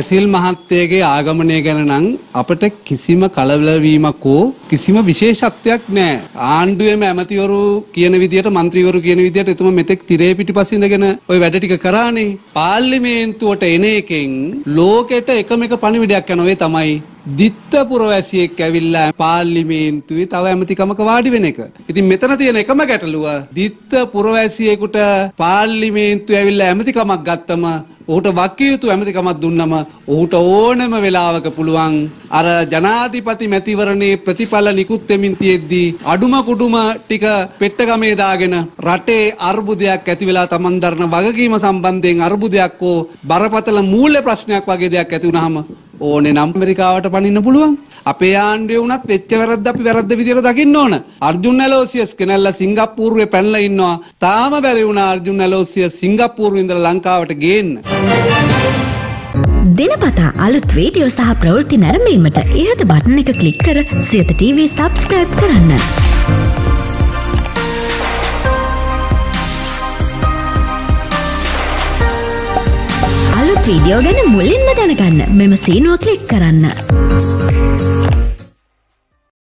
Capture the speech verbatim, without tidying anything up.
බැසිල් මහත්තයාගේ ආගමනය ගැන නම් අපිට කිසිම කලබලවීමක් හෝ කිසිම විශේෂත්වයක් නැහැ. ආණ්ඩුවේම ඇමතිවරු කියන විදියට മന്ത്രിවරු කියන විදියට එතුම මෙතෙක් තිරේ පිටිපස්සේ ඉඳගෙන ওই වැඩ ටික කරානේ. පාර්ලිමේන්තුවට එන එකෙන් ලෝකෙට එකම එක පණිවිඩයක් යනවා. ඒ තමයි දිත්තපුර වැසියෙක් ඇවිල්ලා පාර්ලිමේන්තුවේ තව ඇමතිකමක වාඩි වෙන එක. ඉතින් මෙතන තියෙන එකම ගැටලුව දිත්තපුර වැසියෙකුට පාර්ලිමේන්තුවේ ඇවිල්ලා ඇමතිකමක් ගත්තම ඔහුට වකියුතු ඇමතිකමක් දුන්නම ඔහුට ඕනම වෙලාවක පුළුවන් අර ජනාධිපති මැතිවරණේ ප්‍රතිඵල නිකුත් වෙමින් තියෙද්දී අඩුම කුඩුම ටික පෙට්ටගමේ දාගෙන රටේ අර්බුදයක් ඇති වෙලා Taman දරන වගකීම සම්බන්ධයෙන් අර්බුදයක් හෝ බරපතල මූල්‍ය ප්‍රශ්නයක් වගේ දෙයක් ඇති වුනහම ඕනේ නම් ඇමරිකාවට පනින්න පුළුවන්. අපේ ආණ්ඩුවේ වුණත් වෙච්ච වැරද්ද අපි වැරද්ද විදියට දකින්න ඕන. අර්ජුන් ඇලෝසියස් කෙනෙල්ලා සිංගප්පූරුවේ පැනලා ඉන්නවා. තාම බැරි වුණා අර්ජුන් ඇලෝසියස් සිංගප්පූරුවේ ඉඳලා ලංකාවට ගේන්න. දිනපතා අලුත් වීඩියෝ සහ ප්‍රවෘත්ති නැරඹීමට ඉහත බටන් එක ක්ලික් කර සියත ටීවී සබ්ස්ක්‍රයිබ් කරන්න. අලුත් වීඩියෝ ගැන මුලින්ම දැනගන්න මෙම සීනුව ක්ලික් කරන්න.